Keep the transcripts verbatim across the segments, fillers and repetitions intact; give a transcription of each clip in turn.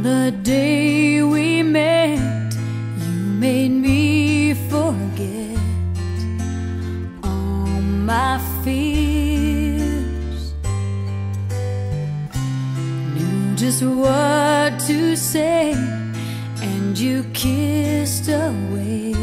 the day we met, you made me forget all my fears. Knew just what to say, and you kissed away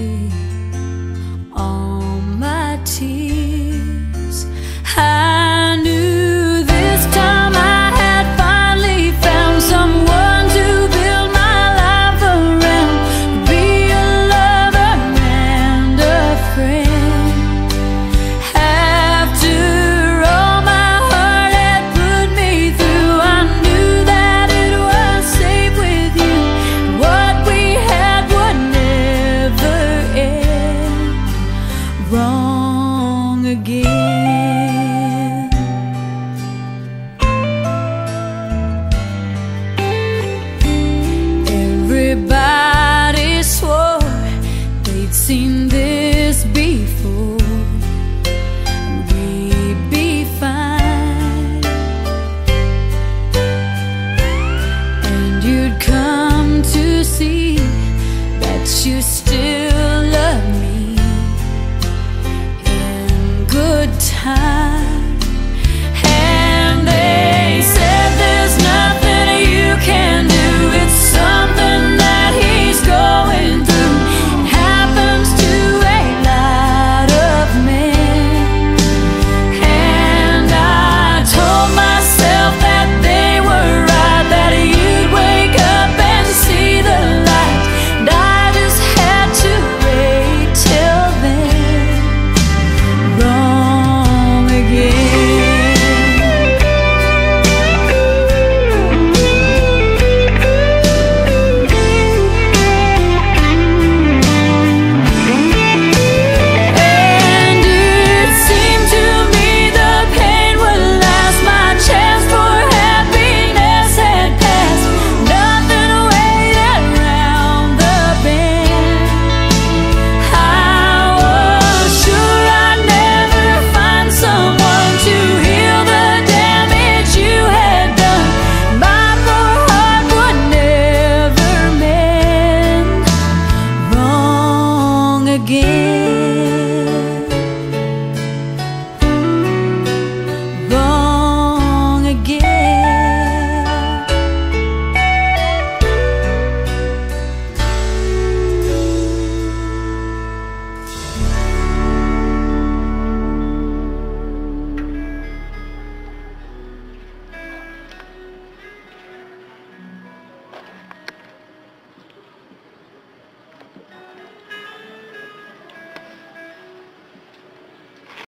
all my tears. I knew this time I had finally found someone to build my life around, be a lover and a friend. After all my heart had put me through, I knew that it was safe with you. What we had would never end wrong again. Everybody swore they'd seen this before, we'd be fine, and you'd come to see that you